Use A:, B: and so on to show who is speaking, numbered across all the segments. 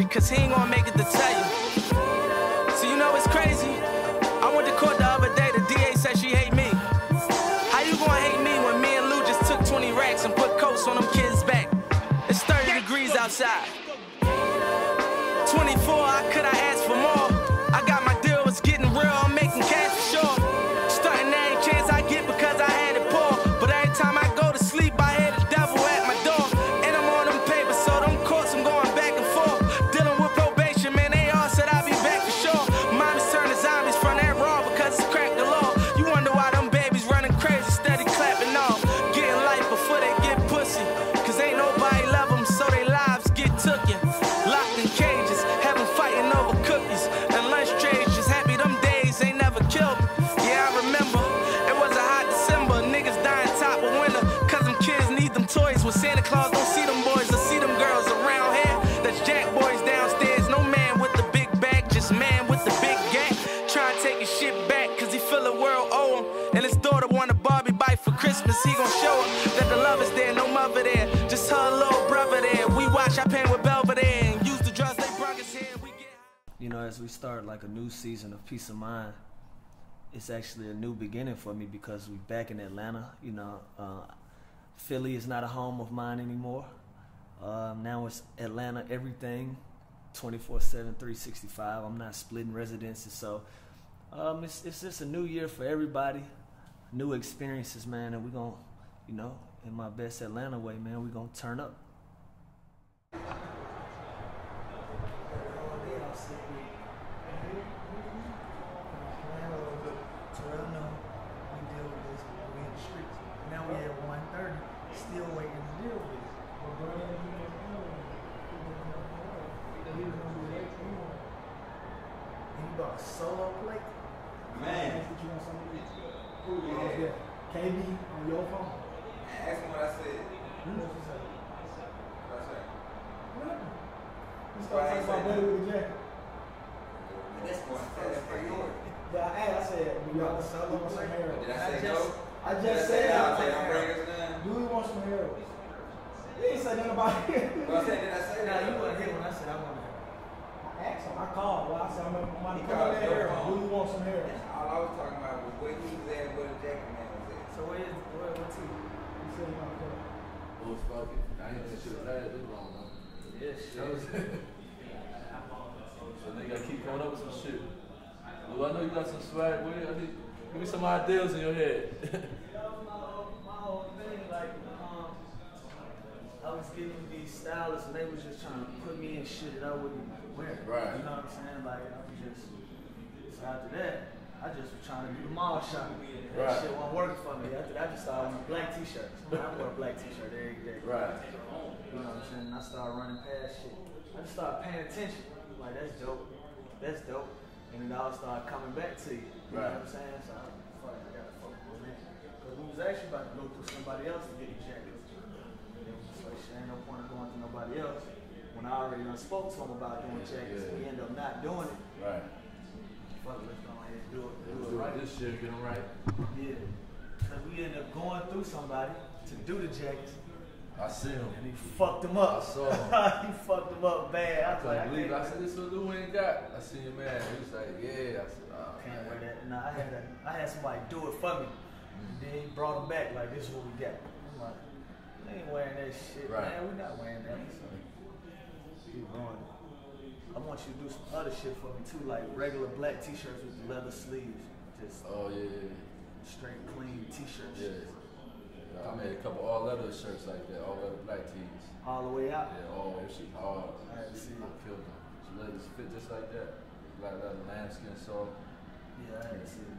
A: story, cause he ain't gonna make it to tell you. So you know it's crazy. I went to court the other day, the DA said she hate me. How you gonna hate me when me and Lou just took 20 racks and put coats on them kids' back? It's 30 degrees outside. 24, I could I ask for more. I got my deal, it's getting real, I'm making cash for sure. Starting every chance I get because I had it poor. But every time I go to sleep, I hear the devil at my door. And I'm on them papers, so them courts I'm going back and forth. Dealing with probation, man, they all said I'll be back for sure. Mommy's turning zombies from that raw because it's cracked the law. You wonder why them babies running crazy, steady clapping off. Getting life before they get pussy. Cause ain't nobody love them, so they lives get tooken. Locked in cages, have them fighting over cookies. And lunch trays, just happy them days ain't never killed me. Yeah, I remember, it was a hot December. Niggas dying top of winter, cause them kids need them toys. When Santa Claus don't see them boys or see them girls around here. That's Jack boys downstairs, no man with the big bag, just man with the big gap. Trying to take his shit back, cause he feel the world owe him. And his daughter want a Barbie bike for Christmas, he gon' show her that the love is there, no mother there. Just her little brother there. We watch our pain with Belvedere and use the drugs they brung us here. We get... You know, as we start like a new season of Peace of Mind, it's actually a new beginning for me because we back in Atlanta. You know, Philly is not a home of mine anymore. Now it's Atlanta everything, 24/7, 365. I'm not splitting residences, so it's just a new year for everybody, new experiences, man, and we gonna, you know, in my best Atlanta way, man, we gonna turn up.
B: Now we at 1:30, still waiting to deal with it. And you got a solo plate?
C: Man.
B: Who is that? KB on your phone?
C: Ask him what I said.
B: What you say?
C: What I said?
B: What? You start talking about better with the jacket.
C: That's priority.
B: Yeah, I said, we got a solo or some hair.
C: Did I say no?
B: I just said
C: I'll
B: I
C: take bring us down.
B: do we want some hair? You ain't say nothing about it.
C: Well, I said, did I say
B: Nah,
C: that?
B: you weren't here when I said I wanted hair. I asked him, I called. Well, I said, I'm going to come
C: called
B: in
C: your
B: here.
C: phone.
B: Do you want some hair?
C: All I was talking about was where he was at and where the jacket man was at.
B: So what's he? He said he want to come.
D: Oh, fuck it. I ain't gonna shoot that. It's wrong, man.
B: Yes,
D: So nigga gotta keep coming up with some shit. Well, I know you got some swag. Give me some ideas in your head.
B: My whole thing, like, I was getting these stylists and they was just trying to put me in shit that I wouldn't wear.
D: Right.
B: You know what I'm saying? Like, I was just, so after that, I just was trying to do the mall shopping. That
D: Right.
B: shit wasn't working for me. After that, I just started wearing black t-shirts. I wear a black t-shirt every day.
D: Right.
B: You know what I'm saying? And I started running past shit. I just started paying attention. Like, that's dope. That's dope. And it all started coming back to you. You know
D: Right.
B: what I'm saying? So I gotta focus on that. Because we was actually about to go through somebody else to get the jacket. So shit, ain't no point in going to nobody else. When I already done spoke to him about doing jackets, we end up not doing it.
D: Right.
B: Fuck it, let's go ahead and do it.
D: Let's
B: Do
D: do
B: it right.
D: this shit, get them right.
B: Yeah. Because we ended up going through somebody to do the jackets.
D: I see him.
B: And he fucked him up.
D: I saw him.
B: He fucked him up bad. I was like,
D: I believe. I said, this is what Lou ain't got. I seen your man. He was like, yeah. I said, oh,
B: Can't wear that. Nah, I had somebody do it for me. Then he brought him back like, this is what we got. I'm like, we ain't wearing that shit,
D: Right.
B: man. We not wearing that. So, you ruined it. I want you to do some other shit for me too, like regular black t-shirts with the leather sleeves. Just
D: Oh, yeah.
B: straight clean t-shirts.
D: Yeah. I made a couple all leather shirts like that, all leather black tees.
B: All the way out.
D: Yeah, all that shit hard.
B: I had to see
D: I
B: it.
D: killed them. So leathers fit just like that. Black leather, lambskin, so.
B: Yeah, I had to see it.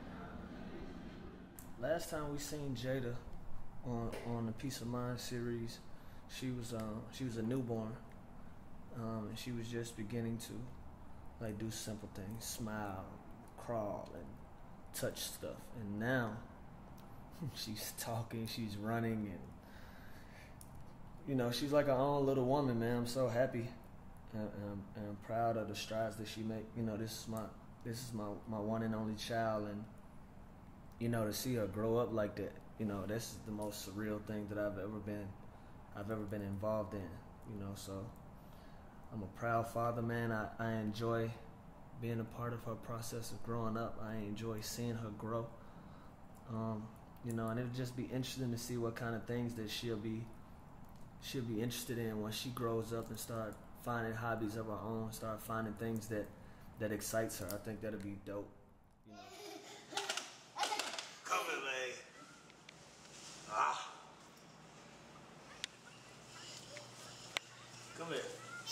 A: Last time we seen Jada on the Peace of Mind series, she was a newborn, and she was just beginning to like do simple things, smile, crawl, and touch stuff. And now she's talking, she's running, and you know she's like her own little woman, man. I'm so happy and I'm proud of the strides that she make. You know, this is my one and only child, and you know, to see her grow up like that, you know, this is the most surreal thing that I've ever been involved in, you know. So
B: I'm a proud father, man. I enjoy being a part of her process of growing up. I enjoy seeing her grow. You know, and it'll just be interesting to see what kind of things that she'll be interested in when she grows up and start finding hobbies of her own, start finding things that excites her. I think that'll be dope. You know.
E: Come here, man. Ah. Come here.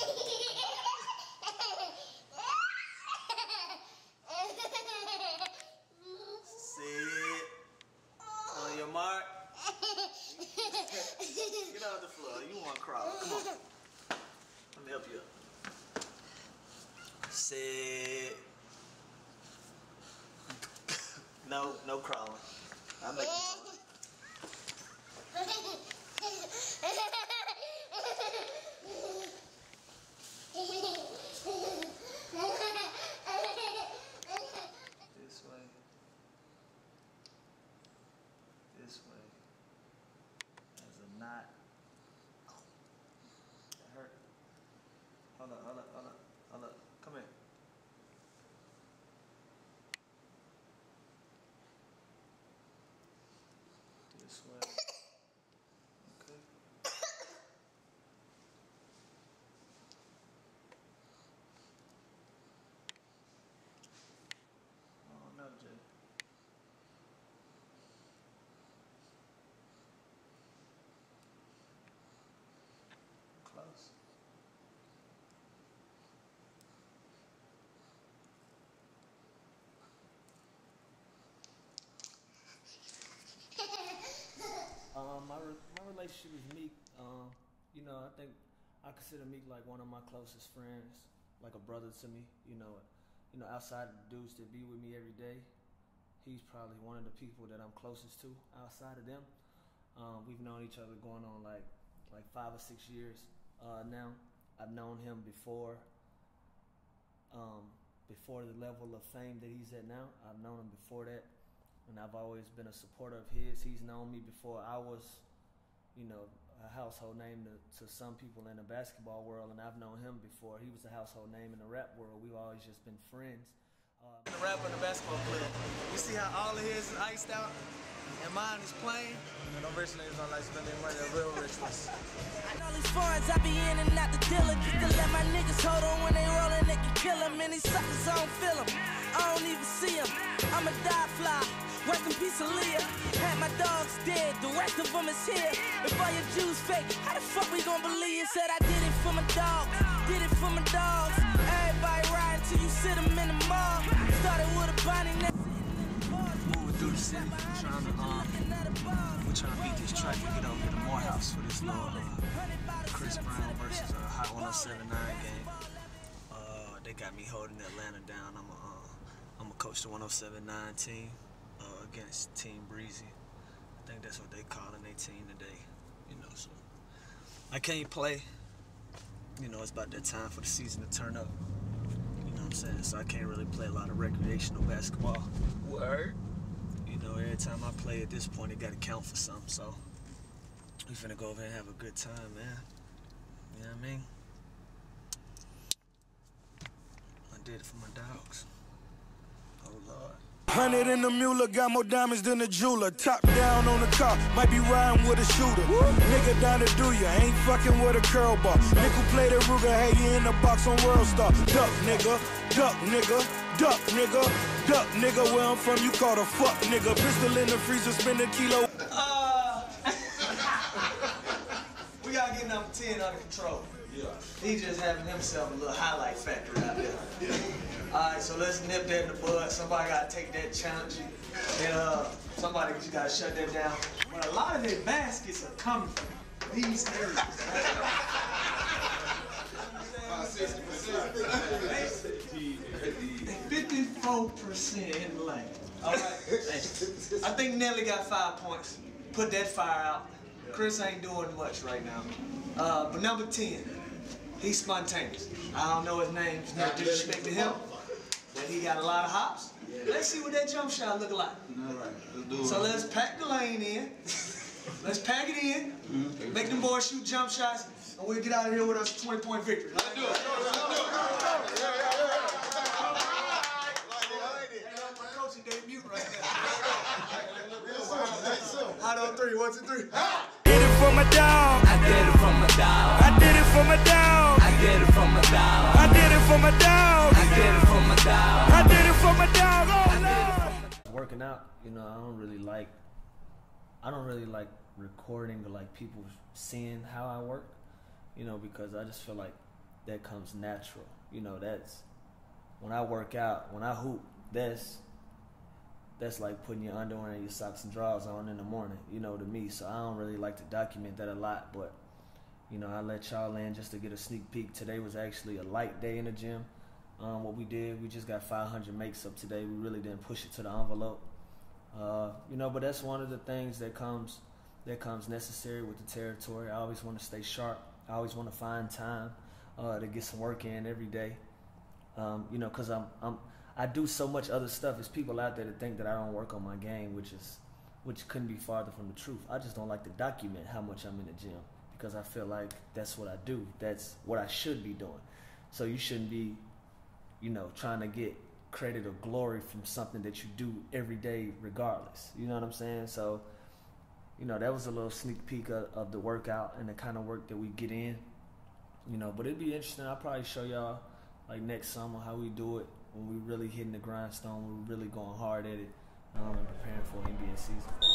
E: Sit on your mark. Get off the floor. You want to crawl. Come on. Let me help you up. Sit. No crawling. I'll make you crawl. This way. This way. There's a knot. Oh, that hurt. Hold up. Come here. This way. Okay. Oh no, Jay. Close. My relationship with Meek, you know, I think I consider Meek like one of my closest friends, like a brother to me. You know, outside of the dudes that be with me every day, he's probably one of the people that I'm closest to outside of them. We've known each other going on like 5 or 6 years now. I've known him before the level of fame that he's at now. I've known him before that, and I've always been a supporter of his. He's known me before I was, you know, a household name to some people in the basketball world, and I've known him before. He was a household name in the rap world. We've always just been friends. The rapper and the basketball player. You see how all of his is iced out and mine is plain? And them rich niggas don't like spending money, the real rich ones.
A: I know these foreigns, I be in and out the dealer just to let my niggas hold on when they rollin', they can kill them. And these suckers, I don't feel them, I don't even see them. I'm a die fly, rest in peace Aaliyah. Had my dogs dead, the rest of them is here. If all your Jews fake, how the fuck we gon' believe? Said I did it for my dogs, did it for my dogs. Everybody riding till you sit them in the mall. Started with a Bonnie next.
B: Moving through the city, we're trying to beat this traffic, get over to the Morehouse for this little Chris Brown versus Hot 107.9 game. They got me holding Atlanta down. I'm a coach the 107.9 team against Team Breezy. I think that's what they calling their team today. You know, so I can't play. You know, it's about that time for the season to turn up. You know what I'm saying? So I can't really play a lot of recreational basketball.
E: Word.
B: You know, every time I play at this point, it got to count for something. So we finna go over here and have a good time, man. You know what I mean? I did it for my dogs. Oh, Lord.
F: 100 in the Mueller, got more diamonds than a jeweler. Top down on the car, might be riding with a shooter. Nigga down to do ya, ain't fucking with a curl bar. Nickel play the Ruger, hey, you in the box on World Star. Duck nigga, duck nigga, duck nigga, duck nigga. Where I'm from, you call the fuck nigga. Pistol in the freezer, spend a kilo.
E: We gotta get number 10 under control. Yeah. He just having himself a little highlight factory out there. Alright, so let's nip that in the bud. Somebody gotta take that challenge. And somebody just gotta shut that down. But a lot of their baskets are coming from these areas. 54% in the lane. Alright. I think Nelly got 5 points. Put that fire out. Chris ain't doing much right now. But number 10, he's spontaneous. I don't know his name, it's no disrespect to him, but he got a lot of hops. Let's see what that jump shot look like. So let's pack the lane in. Let's pack it in. Make them boys shoot jump shots.
G: and we'll get out of here with us a 20-point victory. Let's do it. My coaching debut right there. Hot on 3, 1, 2, 3.
F: Did it for my dog.
A: I did it for my dog.
F: I did it for my dog.
A: I did it for my dog.
F: I did it for my dog.
A: I did it for my dog.
F: I did it for my dog. Oh Lord.
E: Working out, you know, I don't really like recording or like people seeing how I work, you know, because I just feel like that comes natural. You know, that's when I work out, when I hoop, that's like putting your underwear and your socks and drawers on in the morning, you know, to me. So I don't really like to document that a lot, but, you know, I let y'all in just to get a sneak peek. Today was actually a light day in the gym. What we did, we just got 500 makes up today. We really didn't push it to the envelope. You know, but that's one of the things that comes necessary with the territory. I always want to stay sharp. I always want to find time to get some work in every day. You know, because I do so much other stuff. There's people out there that think that I don't work on my game, which couldn't be farther from the truth. I just don't like to document how much I'm in the gym because I feel like that's what I do. That's what I should be doing. So you shouldn't be, you know, trying to get credit or glory from something that you do every day regardless. You know what I'm saying? So, you know, that was a little sneak peek of the workout and the kind of work that we get in. You know, but it'd be interesting. I'll probably show y'all like next summer how we do it when we really hitting the grindstone, we're really going hard at it and preparing for NBA season.